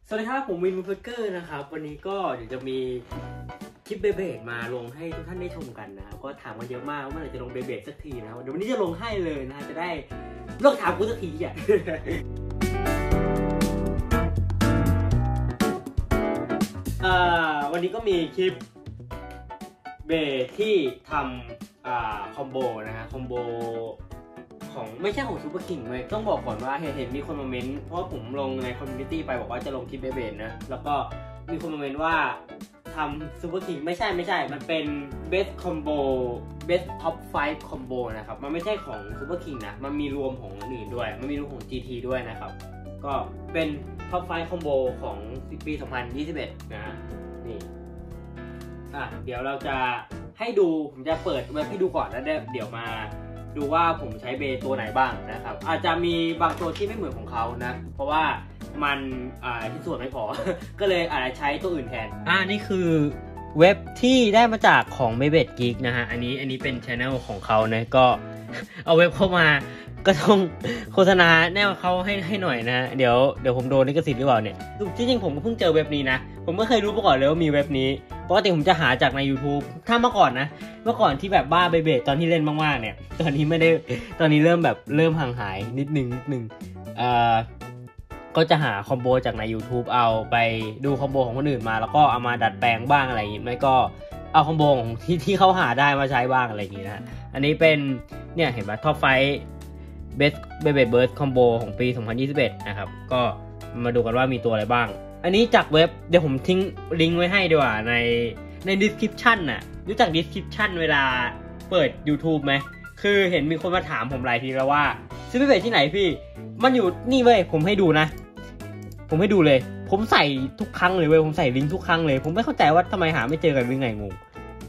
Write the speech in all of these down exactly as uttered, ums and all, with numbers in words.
สวัสดีครับผมวินมูฟเกอร์นะครับวันนี้ก็เดี๋ยวจะมีคลิปเบเบดมาลงให้ทุกท่านได้ชมกันนะครับก็ถามมาเยอะมากว่าเมื่อไหร่จะลงเบเบดสักทีนะครับเดี๋ยววันนี้จะลงให้เลยนะจะได้เลิกถามกูสักทีอ่ะ เอ่อวันนี้ก็มีคลิปเบสที่ทำอ่าคอมโบนะฮะคอมโบของไม่ใช่ของซูเปอร์คิงเลยต้องบอกก่อนว่าเห็นเห็นมีคนมาเมนต์เพราะว่าผมลงในคอมมูนิตี้ไปบอกว่าจะลงคลิปเบเบสนะแล้วก็มีคนมาเมนต์ว่าทำซูเปอร์คิงไม่ใช่ไม่ใช่มันเป็นเบสคอมโบเบสท็อปไฟว์คอมโบนะครับมันไม่ใช่ของซูเปอร์คิงนะมันมีรวมของอื่นด้วยมันมีรวมของ จี ที ด้วยนะครับก็เป็นท็อปไฟว์คอมโบของปีสองพันยี่สิบเอ็ดนะนี่อ่ะเดี๋ยวเราจะให้ดูผมจะเปิดเว็บให้ดูก่อนแล้วเดี๋ยวมาดูว่าผมใช้เบย์ตัวไหนบ้างนะครับอาจจะมีบางตัวที่ไม่เหมือนของเขานะเพราะว่ามันอ่าที่ส่วนไม่พอ ก็เลยอาจจะใช้ตัวอื่นแทนอ่านี่คือเว็บที่ได้มาจากของ Beyblade Geek นะฮะอันนี้อันนี้เป็น channel ของเขานะก็ เอาเว็บเข้ามาก็ต้องโฆษณาแนวเขาให้ให้หน่อยนะเดี๋ยวเดี๋ยวผมโดนลิขสิทธิ์หรือเปล่าเนี่ยจริงๆผมก็เพิ่งเจอเว็บนี้นะผมไม่เคยรู้มาก่อนเลยว่ามีเว็บนี้ปกติผมจะหาจากใน YouTube ถ้าเมื่อก่อนนะเมื่อก่อนที่แบบบ้าเบเบดตอนที่เล่นมากๆเนี่ยตอนนี้ไม่ได้ตอนนี้เริ่มแบบเริ่มห่างหายนิดนึงนิดนึงเอ่อก็จะหาคอมโบจากใน YouTube เอาไปดูคอมโบของคนอื่นมาแล้วก็เอามาดัดแปลงบ้างอะไรอย่างงี้ไม่ก็เอาคอมโบของที่ที่เขาหาได้มาใช้บ้างอะไรอย่างงี้นะอันนี้เป็นเนี่ยเห็นไหมท็อปไฟว์เบสเบเบดเบิร์ดคอมโบของปีสองพันยี่สิบเอ็ดนะครับก็มาดูกันว่ามีตัวอะไรบ้างอันนี้จากเว็บเดี๋ยวผมทิ้งลิงก์ไว้ให้ดีกว่าในใน description น่ะรู้จัก description เวลาเปิด YouTube ไหมคือเห็นมีคนมาถามผมหลายทีแล้วว่าซื้อไปเบสที่ไหนพี่มันอยู่นี่เว้ยผมให้ดูนะผมให้ดูเลยผมใส่ทุกครั้งเลยเว้ยผมใส่ลิงก์ทุกครั้งเลยผมไม่เข้าใจว่าทำไมหาไม่เจอกันวิ่งไงงง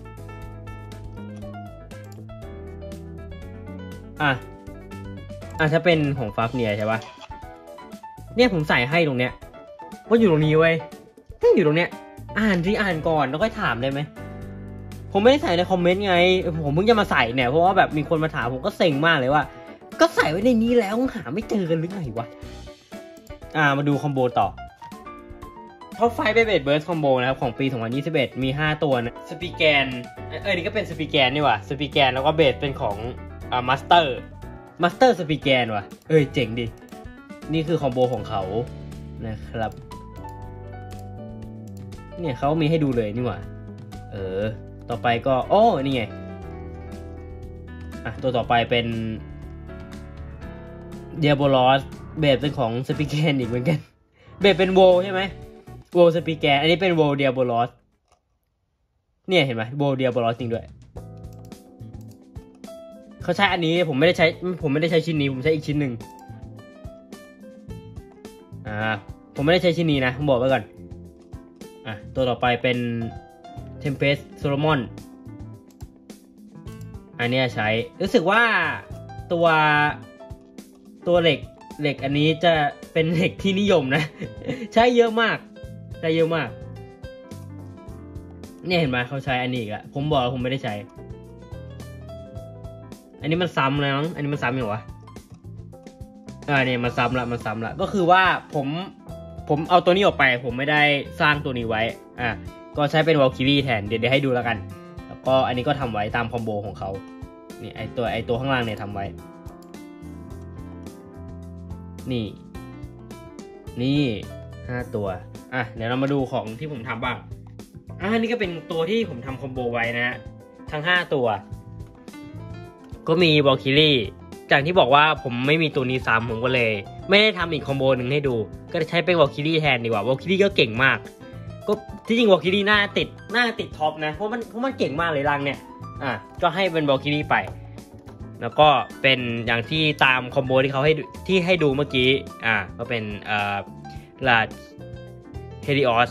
อ่ะอ่ะถ้าเป็นของฟาฟเนียใช่ปะเนี่ยผมใส่ให้ตรงเนี้ยว่าอยู่ตรงนี้เว้ยให้อยู่ตรงเนี้ยอ่านสิอ่านก่อนแล้วค่อยถามได้ไหมผมไม่ได้ใส่ในคอมเมนต์ไงผมเพิ่งจะมาใส่เนี่ยเพราะว่าแบบมีคนมาถามผมก็เซ็งมากเลยว่าก็ใส่ไว้ในนี้แล้วหาไม่เจอกันหรือไงวะอ่ามาดูคอมโบต่อท็อปไฟว์เบเบดเบิร์สคอมโบนะครับของปีสองพันยี่สิบเอ็ดมีห้าตัวนะสปีแกนเอ้ยนี่ก็เป็นสปีแกนนี่ว่ะสปีแกนแล้วก็เบสเป็นของอ่ามาสเตอร์มาสเตอร์สปีแกนว่ะเอ้ยเจ๋งดินี่คือคอมโบของเขานะครับเนี่ยเขามีให้ดูเลยนี่หว่าเออต่อไปก็โอ้นี่ไงอ่ะตัวต่อไปเป็นเดียโบลอสเบสเป็นของสปีแกนอีกเหมือนกันเบสเป็นโวใช่ไหมโวสปีแกนอันนี้เป็นโวเดียโบลอสเนี่ยเห็นไหมโวเดียโบลอสจริงด้วยเขาใช้อันนี้ผมไม่ได้ใช้ผมไม่ได้ใช้ชิ้นนี้ผมใช้อีกชิ้นหนึ่งอ่าผมไม่ได้ใช้ชิ้นนี้นะผมบอกไว้ก่อนอ่ะตัวต่อไปเป็น Tempest Solomon อันนี้ใช้รู้สึกว่าตัวตัวเหล็กเหล็กอันนี้จะเป็นเหล็กที่นิยมนะ ใช้เยอะมากใช้เยอะมากเนี่ยเห็นไหมเขาใช้อันนี้อีกแล้วผมบอกว่าผมไม่ได้ใช้อันนี้มันซ้ำแล้วอันนี้มันซ้ำอยู่วะอ่าเนี่ยมันซ้ำละมันซ้ำละก็คือว่าผมผมเอาตัวนี้ออกไปผมไม่ได้สร้างตัวนี้ไว้อ่ะก็ใช้เป็นวอลคิรี่แทนเดี๋ยวเดี๋ยวให้ดูแล้วกันแล้วก็อันนี้ก็ทำไว้ตามคอมโบของเขานี่ไอตัวไอตัวข้างล่างเนี่ยทำไว้นี่นี่ห้าตัวอ่ะเดี๋ยวเรามาดูของที่ผมทำบ้างอ่ะนี่ก็เป็นตัวที่ผมทำคอมโบไว้นะทั้งห้าตัวก็มีวอลคิรี่จากที่บอกว่าผมไม่มีตัวนี้ซ้ำผมก็เลยไม่ได้ทำอีกคอมโบหนึ่งให้ดูก็ใช้เป็นวอลคิรี่แทนดีกว่าวอลคิรี่ก็เก่งมากก็ที่จริงวอลคิรี่น่าติดน่าติดท็อปนะเพราะมันเพราะมันเก่งมากเลยรังเนี่ยอ่ะก็ให้เป็นวอลคิรี่ไปแล้วก็เป็นอย่างที่ตามคอมโบที่เขาให้ที่ให้ดูเมื่อกี้อ่ะก็เป็นเอ่อลาดเฮลิออส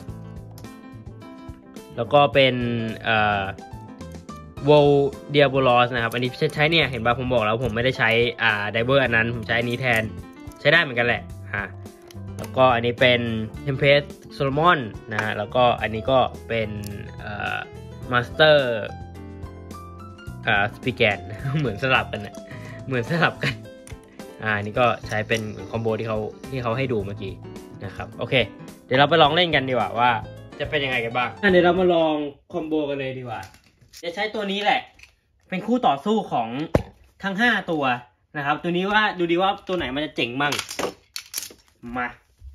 แล้วก็เป็นเอ่อโวลเดียโบลอสนะครับอันนี้ใช้เนี่ยเห็นป่ะผมบอกแล้วผมไม่ได้ใช้อ่าไดเวอร์อันนั้นผมใช้อันนี้แทนใช้ได้เหมือนกันแหละฮะแล้วก็อันนี้เป็น Tempest Solomon นะฮะแล้วก็อันนี้ก็เป็นเอ่อ Master อ่า Spigan เหมือนสลับกันนะเหมือนสลับกันอ่านี่ก็ใช้เป็นคอมโบที่เขาที่เขาให้ดูเมื่อกี้นะครับโอเคเดี๋ยวเราไปลองเล่นกันดีกว่าว่าจะเป็นยังไงกันบ้างเดี๋ยวเรามาลองคอมโบกันเลยดีกว่าจะใช้ตัวนี้แหละเป็นคู่ต่อสู้ของทั้งห้าตัวนะครับตัวนี้ว่าดูดีว่าตัวไหนมันจะเจ๋งมั่งมา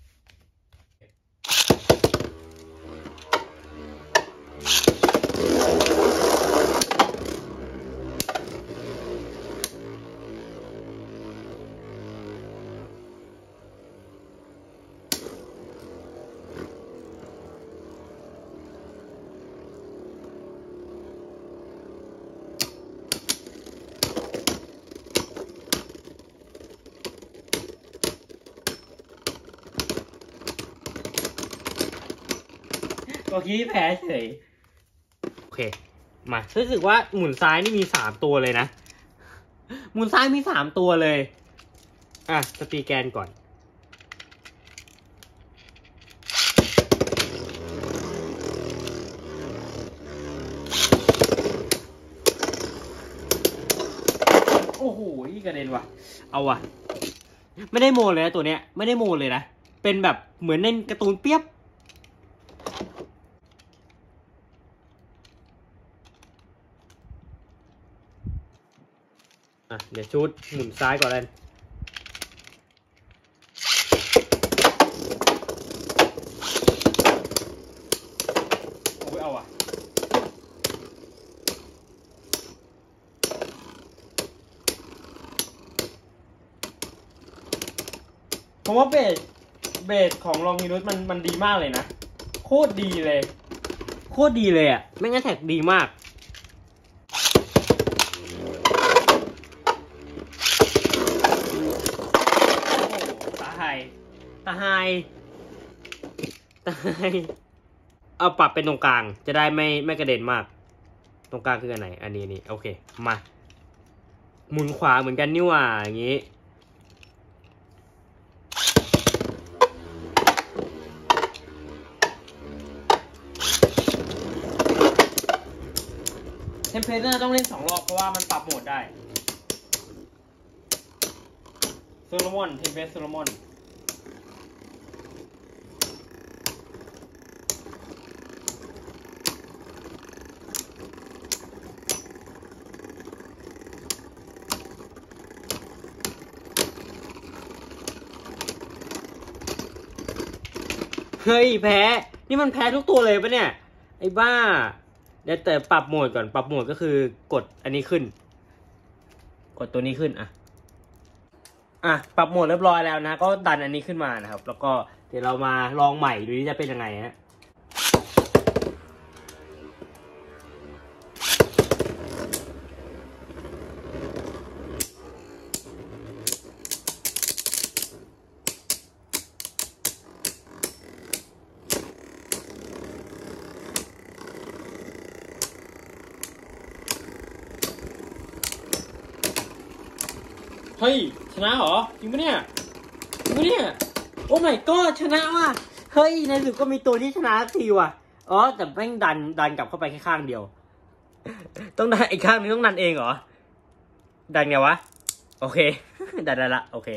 เมื่อกี้แพ้เฉยโอเคมารู้สึกว่าหมุนซ้ายนี่มีสามตัวเลยนะหมุนซ้ายมีสามตัวเลยอ่ะสปีแกนก่อนโอ้โหกระเด็นว่ะเอาว่ะไม่ได้โมเลยนะตัวเนี้ยไม่ได้โมเลยนะเป็นแบบเหมือนในการ์ตูนเปียบอ่ะเดี๋ยวชุดหมุนซ้ายก่อนเลยโอ้ยเอาว่ะผมว่าเบสเบสของลองมินุสมันมันดีมากเลยนะโคตรดีเลยโคตรดีเลยอ่ะไม่งั้นแท็กดีมากตาไฮตาไฮตาไฮเอาปรับเป็นตรงกลางจะได้ไม่ไม่กระเด็นมากตรงกลางคืออันไหนอันนี้นี่โอเคมาหมุนขวาเหมือนกันนี่หว่าอย่างนี้เทมเพลตน่าต้องเล่นสองรอบเพราะว่ามันปรับโหมดได้โซโลมอนเทมเพลตโซโลมอนเฮ้ยแพ้นี่มันแพ้ทุกตัวเลยปะเนี่ยไอ้บ้าเดี๋ยวแต่ปรับโหมดก่อนปรับโหมดก็คือกดอันนี้ขึ้นกดตัวนี้ขึ้นอ่ะอ่ะปรับโหมดเรียบร้อยแล้วนะก็ดันอันนี้ขึ้นมานะครับแล้วก็เดี๋ยวเรามาลองใหม่ดูนี่จะเป็นยังไงฮะเฮ้ยชนะเหรอจริงปะเนี่ยจริงปะเนี่ยโอ้ my god ชนะว่ะเฮ้ยในสุดก็มีตัวที่ชนะทีว่ะอ๋อแต่แม่งดันดันกลับเข้าไปแค่ข้างเดียวต้องดันอีกข้างนึงต้องดันเองเหรอดันไงวะโอเคดันได้ละโอเค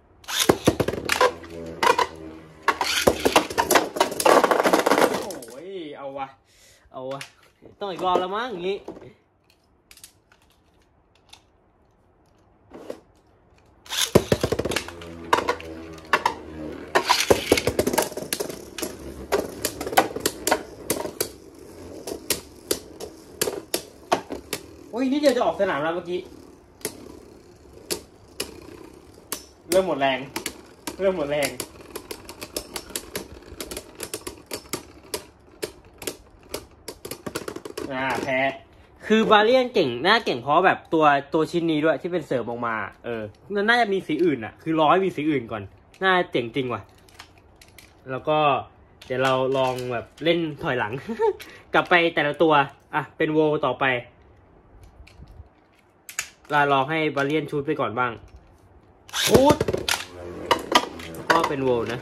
โอ้ยเอาวะเอาวะต้องอีกรอบแล้วมั้งอย่างงี้โอ้ยนี่เดี๋ยวจะออกสนามแล้วเมื่อกี้เริ่มหมดแรงเริ่มหมดแรงอ่าแพ้คือบาเลียนเก่งน่าเก่งเพราะแบบตัวตัวชิ้นนี้ด้วยที่เป็นเสริมออกมาเออมันน่าจะมีสีอื่นอ่ะคือร้อยมีสีอื่นก่อนน่าเจ๋งจริงว่ะแล้วก็เดี๋ยวเราลองแบบเล่นถอยหลัง กลับไปแต่ละตัวอ่ะเป็นโวต่อไปเราลองให้บาเลียนชูดไปก่อนบ้างชูดก็เป็นโวนะ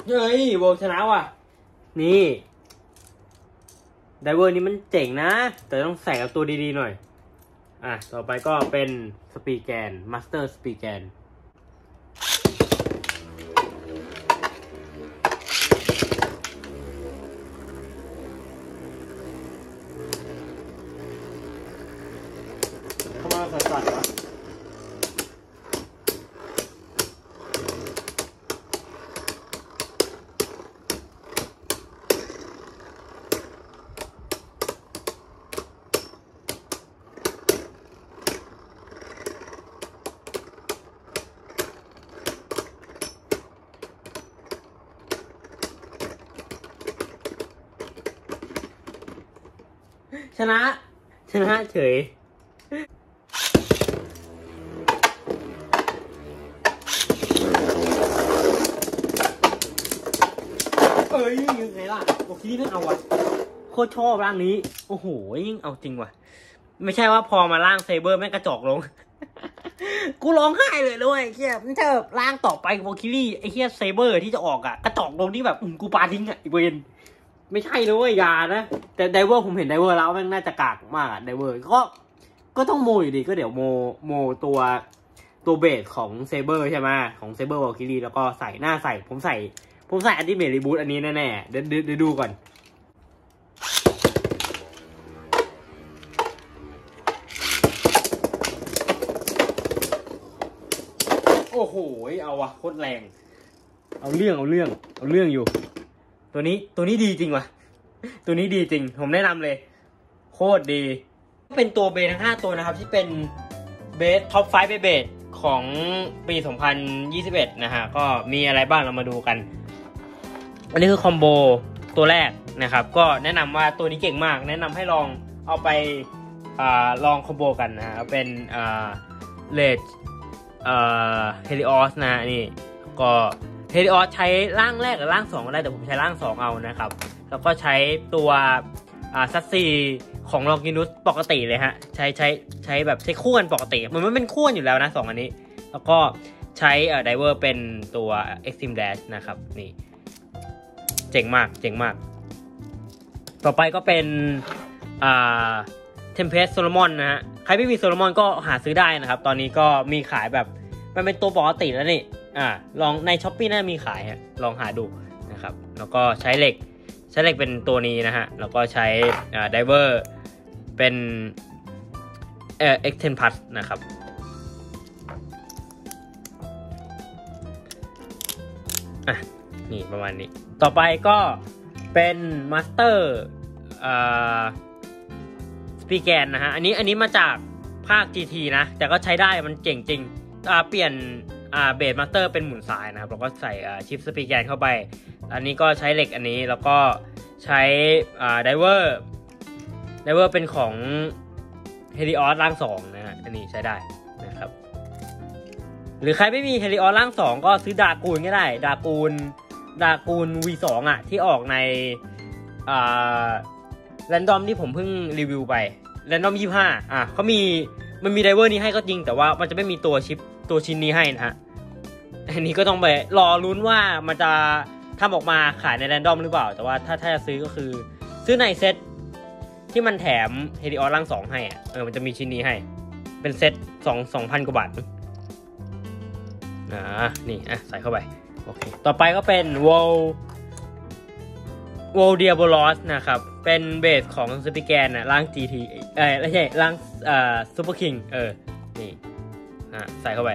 เฮ้ยโวชนะว่ะนี่ไดเวอร์นี้มันเจ๋งนะแต่ต้องใส่กับตัวดีๆหน่อยอ่ะต่อไปก็เป็นสปีแกนมาสเตอร์สปีแกนเข้ามาสั่นๆวะชนะชนะเฉยเอ้ยยังไงล่ะโอเคไม่เอาวะโคตรชอบร่างนี้โอ้โหยิ่งเอาจริงว่ะไม่ใช่ว่าพอมาร่างเซเบอร์แม่งกระจอกลง กูร้องไห้เลยด้วยเฮียมันจะแบบร่างต่อไปโวคิลี่ไอ้เฮียเซเบอร์ที่จะออกอ่ะกระจอกลงที่แบบกูปาทิ้งอ่ะไอ้เวนไม่ใช่เลยอย่านะแต่ไดเวอร์ผมเห็นไดเวอร์แล้วแม่งน่าจะกากมากอ่ะไดเวอร์ก็ก็ต้องโมอยู่ดีก็เดี๋ยวโมโมตัวตัวเบสของเซเบอร์ใช่ไหมของเซเบอร์วอลคิรีแล้วก็ใส่หน้าใส่ผมใส่ผมใส่อันติเมทรีบูทอันนี้แน่ๆเดี๋ยวเดี๋ยวดูก่อนโอ้โหเอาวะโคตรแรงเอาเรื่องเอาเรื่องเอาเรื่องอยู่ตัวนี้ตัวนี้ดีจริงว่ะตัวนี้ดีจริงผมแนะนำเลยโคตรดีเป็นตัวเบสทั้งห้าตัวนะครับที่เป็นเบสท็อปไฟว์เบสของปีสองพันยี่สิบเอ็ดนะฮะก็มีอะไรบ้างเรามาดูกันอันนี้คือคอมโบตัวแรกนะครับก็แนะนำว่าตัวนี้เก่งมากแนะนำให้ลองเอาไปอ่าลองคอมโบกันนะฮะเป็นอ่าเลดเอ่อเฮลิออสนะนี่ก็เฮลิออสใช้ร่างแรกกับร่างสองก็ได้แต่ผมใช้ร่างสองเอานะครับแล้วก็ใช้ตัวอ่าซัตซีของลองกินุสปกติเลยฮะใช้ใช้ใช้แบบใช้คู่กันปกติมันไม่เป็นคู่อยู่แล้วนะสองอันนี้แล้วก็ใช้เอ่อไดเวอร์เป็นตัว Extreme Dash นะครับนี่เจ๋งมากเจ๋งมากต่อไปก็เป็นอ่า Tempest Solomon นะฮะใครไม่มีโซโลมอนก็หาซื้อได้นะครับตอนนี้ก็มีขายแบบมันเป็นตัวปกติแล้วนี่อ่าลองใน Shopee น่ามีขายฮะลองหาดูนะครับแล้วก็ใช้เหล็กใช้เหล็กเป็นตัวนี้นะฮะแล้วก็ใช้อ่าไดเวอร์เป็นเอ่อ เอ็กซ์ เท็น Plus นะครับอ่ะนี่ประมาณนี้ต่อไปก็เป็นมาสเตอร์อ่าสปีแกนนะฮะอันนี้อันนี้มาจากภาค จี ที นะแต่ก็ใช้ได้มันเก่งจริงอ่าเปลี่ยนอ่าเบสมาสเตอร์เป็นหมุนซ้ายนะครับแล้วก็ใส่อ่าชิปสปีแกนเข้าไปอันนี้ก็ใช้เหล็กอันนี้แล้วก็ใช้อ่าไดเวอร์ไดเวอร์เป็นของเฮลิออสร่างสองนะฮะอันนี้ใช้ได้นะครับหรือใครไม่มีเฮลิออสร่างสองก็ซื้อดากูนก็ได้ดากูนดากูน วี สอง อ่ะที่ออกในอ่าแรนดอมที่ผมเพิ่งรีวิวไปแรนดอมยี่สิบห้าอ่ะเขามีมันมีไดเวอร์นี้ให้ก็จริงแต่ว่ามันจะไม่มีตัวชิปตัวชิ้นนี้ให้นะฮะอันนี้ก็ต้องไปรอลุ้นว่ามันจะทำออกมาขายในแรนดอมหรือเปล่าแต่ว่าถ้าถ้าจะซื้อก็คือซื้อในเซตที่มันแถมเฮลิออสร่างสองให้อ่ะเออมันจะมีชิ้นนี้ให้เป็นเซตสองสองพันกว่าบาทอ่านี่อ่ะใส่เข้าไปโอเคต่อไปก็เป็นวอลวอลเดียโบลอสนะครับเป็นเบสของสปิแกนนะร่าง จี ที เอ้ยไม่ใช่ร่างอ่าซูเปอร์คิงเออนี่อ่ะใส่เข้าไป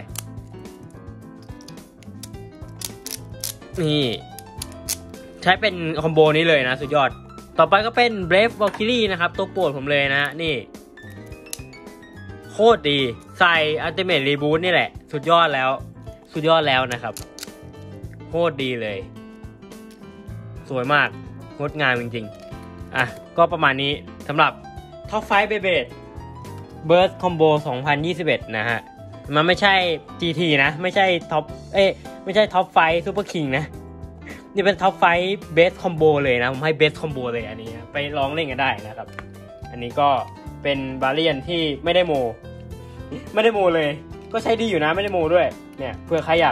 นี่ใช้เป็นคอมโบนี้เลยนะสุดยอดต่อไปก็เป็น Brave Valkyrie นะครับตัวโปรดผมเลยนะนี่โคตรดีใส่ Ultimate Reboot นี่แหละสุดยอดแล้วสุดยอดแล้วนะครับโคตรดีเลยสวยมากงดงามจริงๆอ่ะก็ประมาณนี้สำหรับ Top ไฟว์ Beyblade Burst Combo สองพันยี่สิบเอ็ดนะฮะมันไม่ใช่ จี ที นะไม่ใช่ท็อปเอ้ไม่ใช่ Top ไฟว์ Super King นะนี่เป็น Top ไฟว์ Best Combo เลยนะผมให้ Best Combo เลยอันนี้ไปลองเล่นกันได้นะครับอันนี้ก็เป็นบาเลียนที่ไม่ได้โมไม่ได้โมเลยก็ใช้ดีอยู่นะไม่ได้โมด้วยเนี่ยเพื่อใครอยาก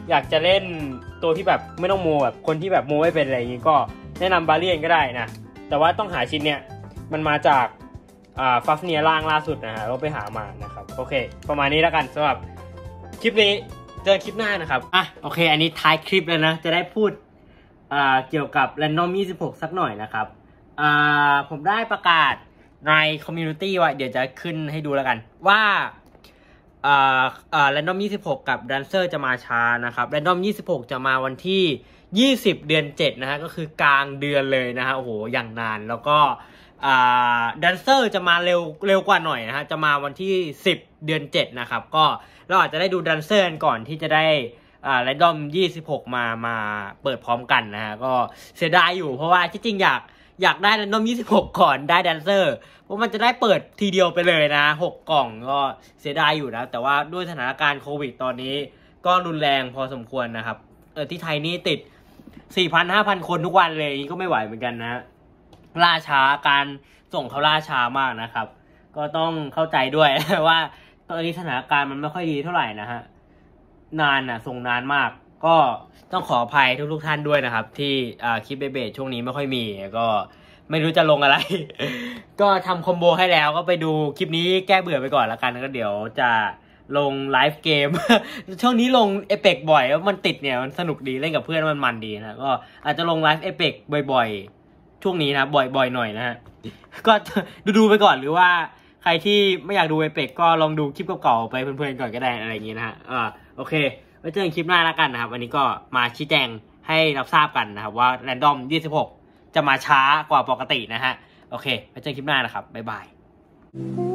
อยากจะเล่นตัวที่แบบไม่ต้องโมแบบคนที่แบบโมไม่เป็นอะไรอย่างงี้ก็แนะนำบาเลียนก็ได้นะแต่ว่าต้องหาชิ้นเนี้ยมันมาจากอ่าฟัฟเนียล่างล่าสุดนะฮะเราไปหามานะครับโอเคประมาณนี้แล้วกันสำหรับคลิปนี้เจอคลิปหน้านะครับอ่ะโอเคอันนี้ท้ายคลิปแล้วนะจะได้พูดอ่าเกี่ยวกับ Random ยี่สิบหกสักหน่อยนะครับอ่าผมได้ประกาศในคอมมูนิตี้ไว้เดี๋ยวจะขึ้นให้ดูแล้วกันว่าอ่าอ่า Random ยี่สิบหกกับ Dancer จะมาช้านะครับ Random ยี่สิบหกจะมาวันที่ยี่สิบเดือนเจ็ดนะฮะก็คือกลางเดือนเลยนะฮะโอ้โหอย่างนานแล้วก็อ่า Dancer จะมาเร็วเร็วกว่าหน่อยนะฮะจะมาวันที่สิบเดือนเจ็ดนะครับก็เราอาจจะได้ดู Dancer กันก่อนที่จะได้อ่า Random ยี่สิบหกมามาเปิดพร้อมกันนะฮะก็เสียดายอยู่เพราะว่าที่จริงอยากอยากได้ Random ยี่สิบหกก่อนได้ Dancer เพราะมันจะได้เปิดทีเดียวไปเลยนะหกกล่องก็เสียดายอยู่นะแต่ว่าด้วยสถานการณ์โควิดตอนนี้ก็รุนแรงพอสมควรนะครับเออที่ไทยนี่ติด สี่พัน ห้าพัน คนทุกวันเลยนี่ก็ไม่ไหวเหมือนกันนะล่าช้าการส่งเขาล่าช้ามากนะครับก็ต้องเข้าใจด้วย ว่าตอนนี้สถานการณ์มันไม่ค่อยดีเท่าไหร่นะฮะนานนะส่งนานมากก็ต้องขออภัยทุกๆท่านด้วยนะครับที่อ่าคลิปเบสช่วงนี้ไม่ค่อยมีก็ไม่รู้จะลงอะไร ก็ทำคอมโบให้แล้วก็ไปดูคลิปนี้แก้เบื่อไปก่อนละกันก็เดี๋ยวจะลงไลฟ์เกม ช่วงนี้ลงเอเปกบ่อยแล้วมันติดเนี่ยมันสนุกดีเล่นกับเพื่อนมันมันดีนะก็อาจจะลงไลฟ์เอเปกบ่อยๆช่วงนี้นะบ่อยๆหน่อยนะฮะ ก็ดูๆไปก่อนหรือว่าใครที่ไม่อยากดูเอเปกก็ลองดูคลิปเก่าๆไปเพลินๆก่อนก็ได้อะไรอย่างงี้นะฮะอ่าโอเคไว้เจอกันคลิปหน้าแล้วกันนะครับวันนี้ก็มาชี้แจงให้รับทราบกันนะครับว่า Random ยี่สิบหกจะมาช้ากว่าปกตินะฮะโอเคไว้เจอกันคลิปหน้านะครับบ๊ายบาย